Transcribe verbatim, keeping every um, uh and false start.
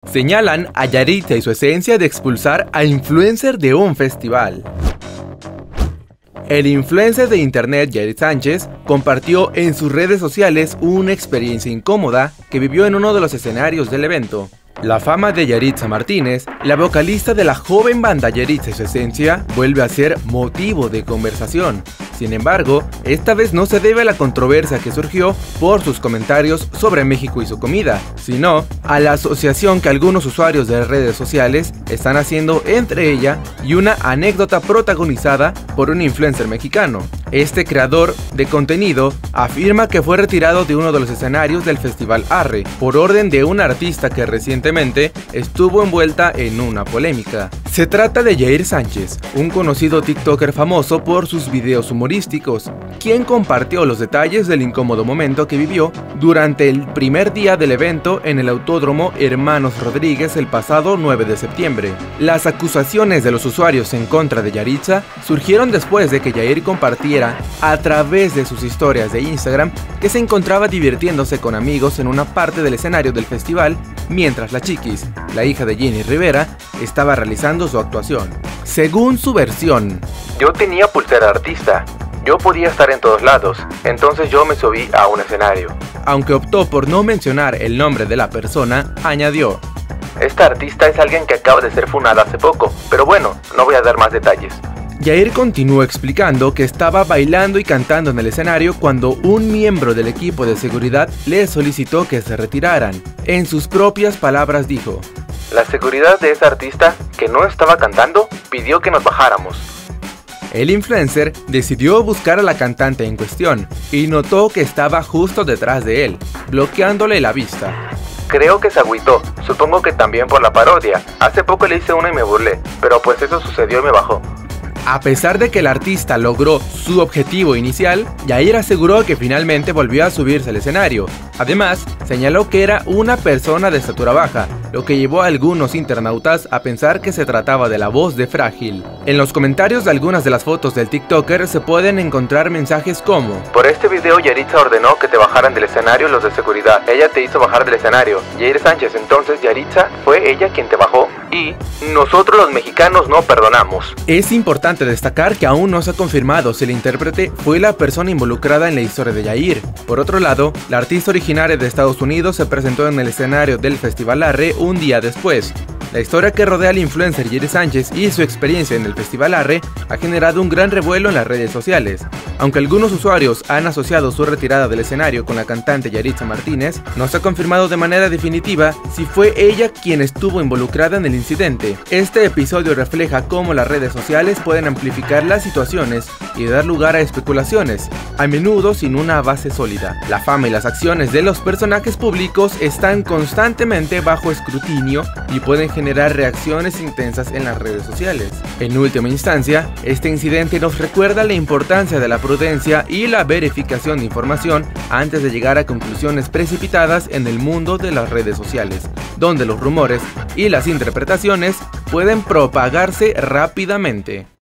Señalan a Yahritza y su esencia de expulsar a influencer de un festival. El influencer de internet Jair Sánchez compartió en sus redes sociales una experiencia incómoda que vivió en uno de los escenarios del evento. La fama de Yahritza Martínez, la vocalista de la joven banda Yahritza y su esencia, vuelve a ser motivo de conversación. Sin embargo, esta vez no se debe a la controversia que surgió por sus comentarios sobre México y su comida, sino a la asociación que algunos usuarios de redes sociales están haciendo entre ella y una anécdota protagonizada por un influencer mexicano. Este creador de contenido afirma que fue retirado de uno de los escenarios del Festival Arre por orden de una artista que recientemente estuvo envuelta en una polémica. Se trata de Jair Sánchez, un conocido TikToker famoso por sus videos humorísticos, quien compartió los detalles del incómodo momento que vivió durante el primer día del evento en el Autódromo Hermanos Rodríguez el pasado nueve de septiembre. Las acusaciones de los usuarios en contra de Yahritza surgieron después de que Jair compartiera a través de sus historias de Instagram que se encontraba divirtiéndose con amigos en una parte del escenario del festival mientras la Chiquis, la hija de Jenni Rivera, estaba realizando su actuación. Según su versión, yo tenía pulsera artista, yo podía estar en todos lados, entonces yo me subí a un escenario. Aunque optó por no mencionar el nombre de la persona, añadió: esta artista es alguien que acaba de ser funada hace poco, pero bueno, no voy a dar más detalles. Jair continuó explicando que estaba bailando y cantando en el escenario cuando un miembro del equipo de seguridad le solicitó que se retiraran. En sus propias palabras dijo: la seguridad de esa artista, que no estaba cantando, pidió que nos bajáramos. El influencer decidió buscar a la cantante en cuestión y notó que estaba justo detrás de él, bloqueándole la vista. Creo que se agüitó, supongo que también por la parodia. Hace poco le hice una y me burlé, pero pues eso sucedió y me bajó. A pesar de que el artista logró su objetivo inicial, Jair aseguró que finalmente volvió a subirse al escenario. Además, señaló que era una persona de estatura baja, lo que llevó a algunos internautas a pensar que se trataba de la voz de Frágil. En los comentarios de algunas de las fotos del TikToker se pueden encontrar mensajes como: por este video Yahritza ordenó que te bajaran del escenario los de seguridad, ella te hizo bajar del escenario. Jair Sánchez, entonces Yahritza fue ella quien te bajó y nosotros los mexicanos no perdonamos. Es importante destacar que aún no se ha confirmado si el intérprete fue la persona involucrada en la historia de Jair. Por otro lado, la artista originaria de Estados Unidos se presentó en el escenario del Festival Arre un día después. La historia que rodea al influencer Jair Sánchez y su experiencia en el Festival Arre ha generado un gran revuelo en las redes sociales. Aunque algunos usuarios han asociado su retirada del escenario con la cantante Yahritza Martínez, no se ha confirmado de manera definitiva si fue ella quien estuvo involucrada en el incidente. Este episodio refleja cómo las redes sociales pueden amplificar las situaciones y dar lugar a especulaciones, a menudo sin una base sólida. La fama y las acciones de los personajes públicos están constantemente bajo escrutinio y pueden generar reacciones intensas en las redes sociales. En última instancia, este incidente nos recuerda la importancia de la prudencia y la verificación de información antes de llegar a conclusiones precipitadas en el mundo de las redes sociales, donde los rumores y las interpretaciones pueden propagarse rápidamente.